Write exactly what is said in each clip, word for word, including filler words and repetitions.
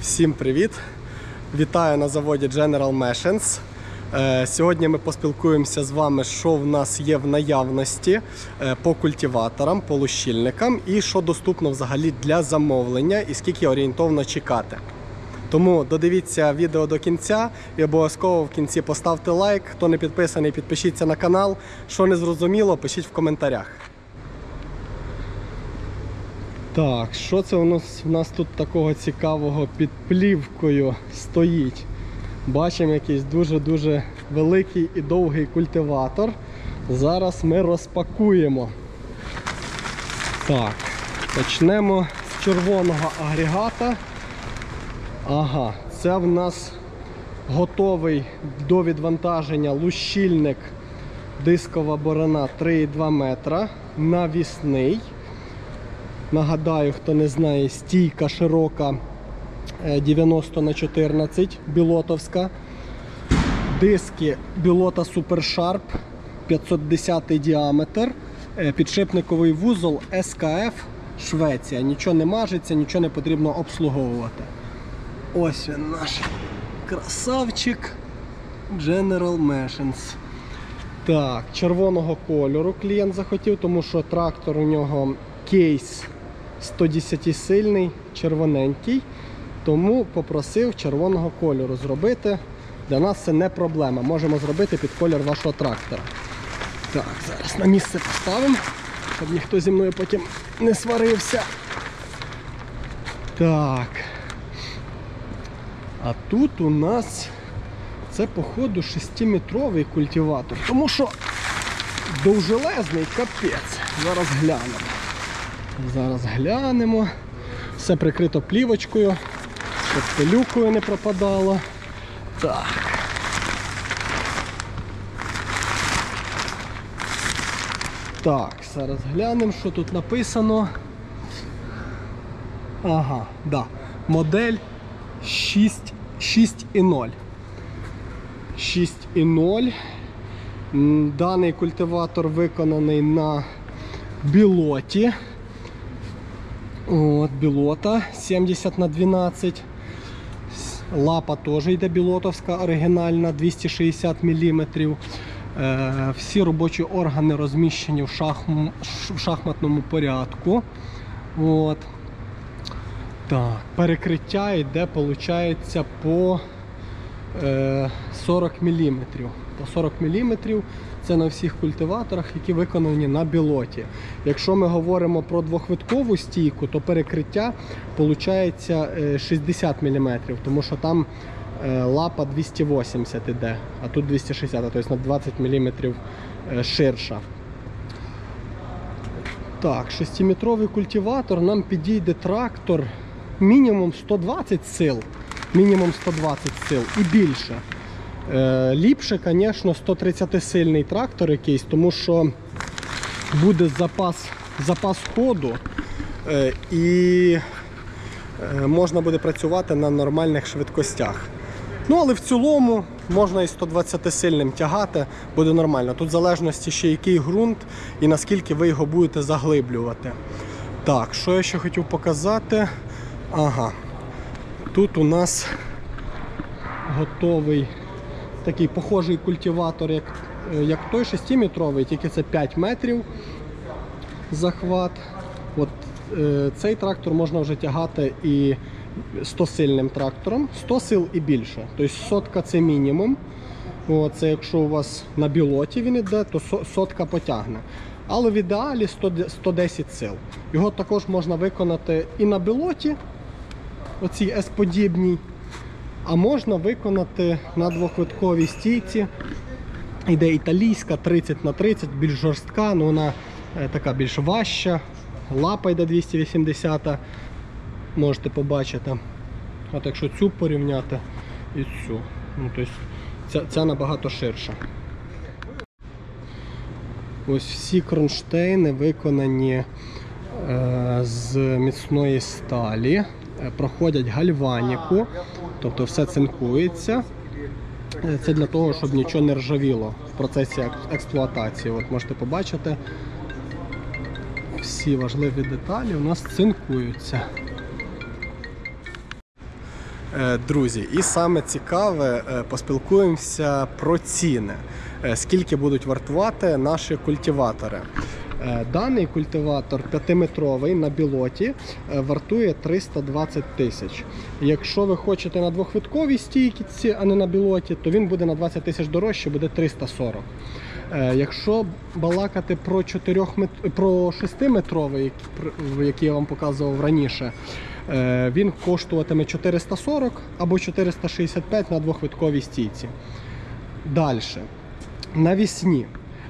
Всім привіт! Вітаю на заводі General Machines. Сьогодні ми поспілкуємося з вами, що в нас є в наявності по культиваторам, по лущильникам і що доступно взагалі для замовлення і скільки орієнтовно чекати. Тому додивіться відео до кінця і обов'язково в кінці поставте лайк. Хто не підписаний, підпишіться на канал. Що не зрозуміло, пишіть в коментарях. Так, що це у нас, у нас тут такого цікавого під плівкою стоїть? Бачимо якийсь дуже-дуже великий і довгий культиватор. Зараз ми розпакуємо. Так, почнемо з червоного агрегата. Ага, це в нас готовий до відвантаження лущильник, дискова борона три і два метра, навісний. Нагадаю, хто не знає, стійка широка дев'яносто на чотирнадцять, білотовська. Диски Білота Super Sharp, п'ятсот десят діаметр. Підшипниковий вузол ес ка еф, Швеція. Нічого не мажеться, нічого не потрібно обслуговувати. Ось він наш красавчик General Machines. Так, червоного кольору клієнт захотів, тому що трактор у нього кейс сто десять сильний, червоненький, тому попросив червоного кольору зробити. Для нас це не проблема, можемо зробити під колір вашого трактора. Так, зараз на місце поставимо, щоб ніхто зі мною потім не сварився. Так. А тут у нас це, походу, шестиметровий культиватор, тому що довжелезний капець. Зараз глянемо. Зараз глянемо. Все прикрито плівочкою, щоб пилюкою не пропадало. Так. Так, зараз глянемо, що тут написано. Ага, да. Модель шість і ноль. шість і ноль. Даний культиватор виконаний на білоті. От, білота сімдесят на дванадцять. Лапа теж йде білотовська, оригінальна, двісті шістдесят міліметрів. Е, всі робочі органи розміщені в, шахм... в шахматному порядку. От. Так, перекриття йде, виходить, по е, сорок міліметрів. По сорок міліметрів це на всіх культиваторах, які виконані на білоті. Якщо ми говоримо про двохвиткову стійку, то перекриття виходить шістдесят міліметрів, тому що там е, лапа двісті вісімдесят іде, а тут двісті шістдесят, тобто на двадцять міліметрів е, ширша. Так, шестиметровий культиватор, нам підійде трактор мінімум сто двадцять сил, мінімум сто двадцять сил і більше. Е, ліпше, звісно, сто тридцять сильний трактор якийсь, тому що буде запас, запас ходу е, і е, можна буде працювати на нормальних швидкостях. Ну, але в цілому можна і сто двадцять сильним тягати, буде нормально. Тут в залежності ще який ґрунт і наскільки ви його будете заглиблювати. Так, що я ще хотів показати? Ага, тут у нас готовий такий похожий культиватор, як, як той шестиметровий, тільки це п'ять метрів захват. От, е, цей трактор можна вже тягати і сто сильним трактором, сто сил і більше. Тобто сотка це мінімум. О, це якщо у вас на білоті він іде, то сотка потягне. Але в ідеалі сто десять сил. Його також можна виконати і на білоті, оцій С-подібній. А можна виконати на двохвитковій стійці. Йде італійська тридцять на тридцять, більш жорстка, але вона е, така більш важча. Лапа йде двісті вісімдесят, можете побачити. От якщо цю порівняти і цю, ну, тобто ця, ця набагато ширша. Ось всі кронштейни виконані е, з міцної сталі. Проходять гальваніку, тобто все цинкується. Це для того, щоб нічого не ржавіло в процесі експлуатації. От можете побачити, всі важливі деталі у нас цинкуються. Друзі, і саме цікаве, поспілкуємося про ціни. Скільки будуть вартувати наші культиватори. Даний культиватор п'ятиметровий на білоті вартує триста двадцять тисяч. Якщо ви хочете на двохвитковій стійці, а не на білоті, то він буде на двадцять тисяч дорожче, буде триста сорок. Якщо балакати про, про шестиметровий, який я вам показував раніше, він коштуватиме чотириста сорок або чотириста шістдесят п'ять на двохвитковій стійці. Далі. Навісні.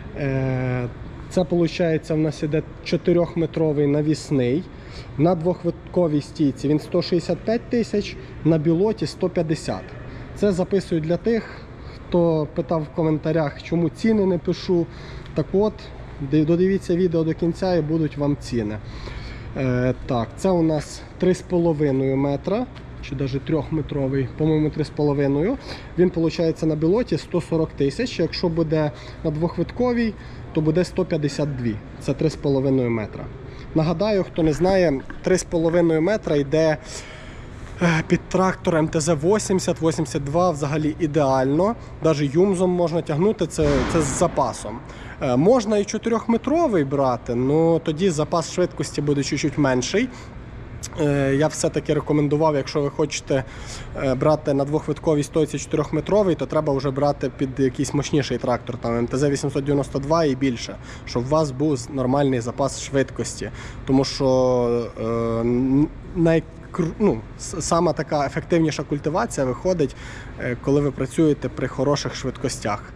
Це, виходить, в нас іде чотириметровий навісний. На двохвитковій стійці він сто шістдесят п'ять тисяч, на білоті сто п'ятдесят. Це записую для тих, хто питав в коментарях, чому ціни не пишу. Так от, додивіться відео до кінця і будуть вам ціни. Е, так, це у нас три з половиною метра, чи навіть трьохметровий, по-моєму, три з половиною. Він, виходить, на білоті сто сорок тисяч. Якщо буде на двохвитковій, то буде сто п'ятдесят два. Це три з половиною метра. Нагадаю, хто не знає, три з половиною метра йде під трактор ем те зет вісімдесят вісімдесят два, взагалі ідеально. Навіть юмзом можна тягнути, це, це з запасом. Можна і чотириметровий брати, але тоді запас швидкості буде чуть-чуть менший. Я все-таки рекомендував, якщо ви хочете брати на двохвитковій стойці чотириметровий, то треба вже брати під якийсь мощніший трактор, там ем те зет вісімсот дев'яносто два і більше, щоб у вас був нормальний запас швидкості. Тому що е, най, ну, сама така ефективніша культивація виходить, коли ви працюєте при хороших швидкостях.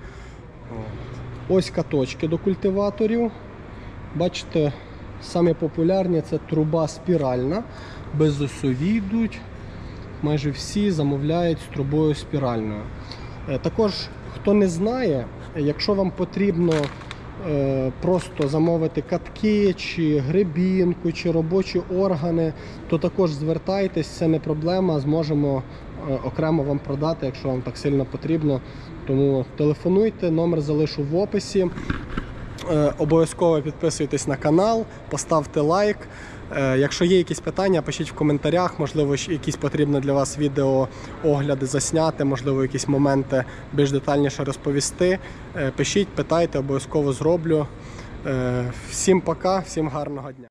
Ось каточки до культиваторів. Бачите, самі популярні – це труба спіральна, безосові йдуть. Майже всі замовляють з трубою спіральною. Також, хто не знає, якщо вам потрібно е, просто замовити катки, чи гребінку, чи робочі органи, то також звертайтесь, це не проблема, зможемо е, окремо вам продати, якщо вам так сильно потрібно. Тому телефонуйте, номер залишу в описі. Е, обов'язково підписуйтесь на канал, поставте лайк. Е, якщо є якісь питання, пишіть в коментарях, можливо, якісь потрібно для вас відео огляди засняти, можливо, якісь моменти більш детальніше розповісти. Е, пишіть, питайте, обов'язково зроблю. Е, всім пока, всім гарного дня.